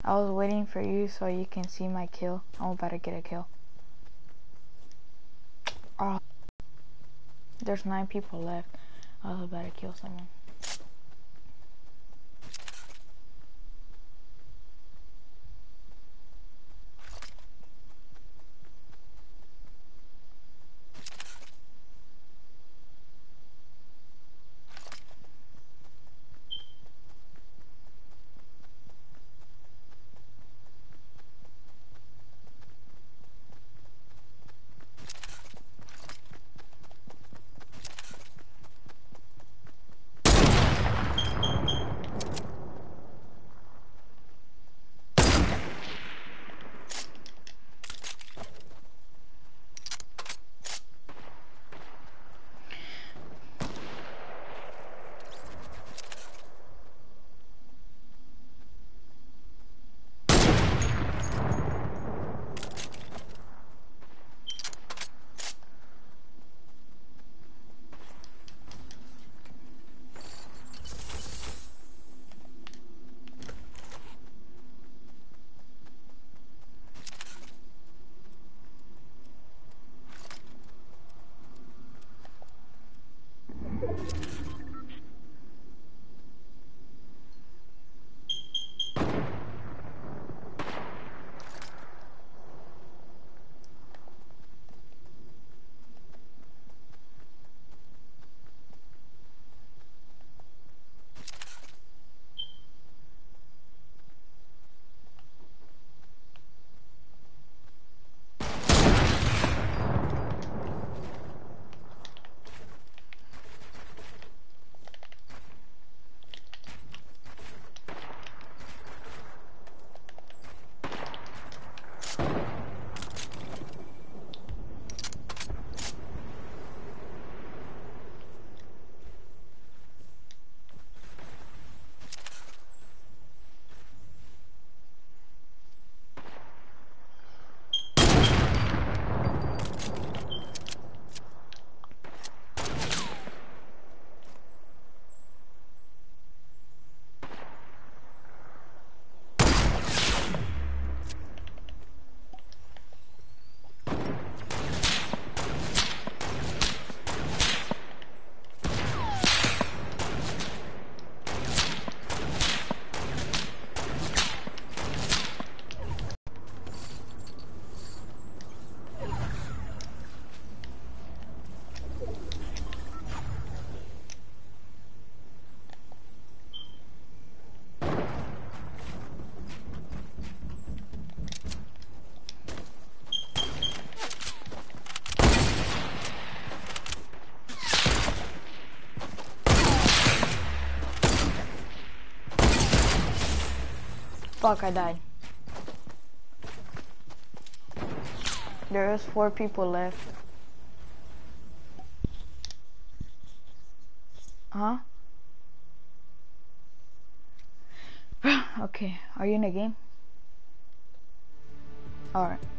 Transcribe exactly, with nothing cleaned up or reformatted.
I was waiting for you so you can see my kill. I'm about to get a kill. Oh, there's nine people left. I was about to kill someone. Fuck, I died. There is four people left. Huh? Okay, are you in the game? Alright.